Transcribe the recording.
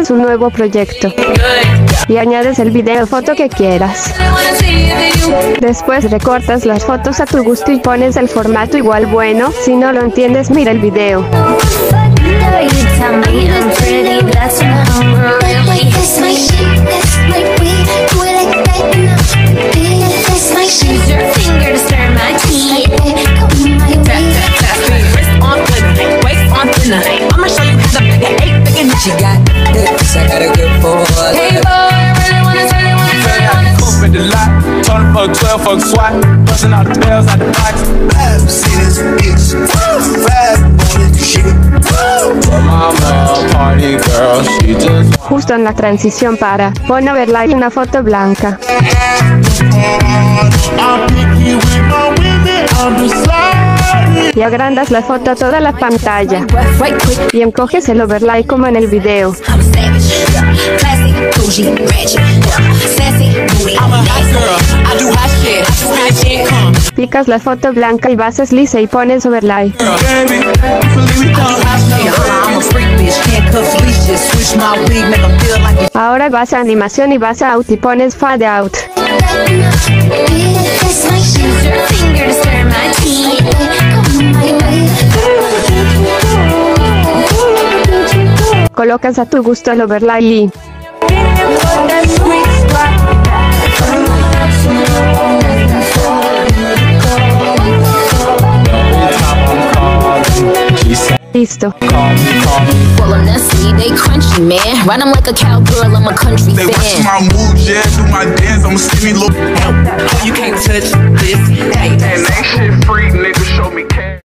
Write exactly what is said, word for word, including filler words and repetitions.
haces un nuevo proyecto y añades el video o foto que quieras. Después recortas las fotos a tu gusto y pones el formato igual bueno. Si no lo entiendes, mira el video. Justo en la transición para pon overlay una foto blanca. Y agrandas la foto a toda la pantalla. Y encoges el overlay como en el video. Picas la foto blanca y bases lisa y pones overlay. Ahora vas a animación y vas a out y pones fade out. Colocas a tu gusto el overlay y listo. Well, I'm Nestle, they crunchy, man. Ride 'em like a cowgirl, I'm a country fan. They watch my moves, yeah, do my dance, I'm a skinny little. You can't touch this.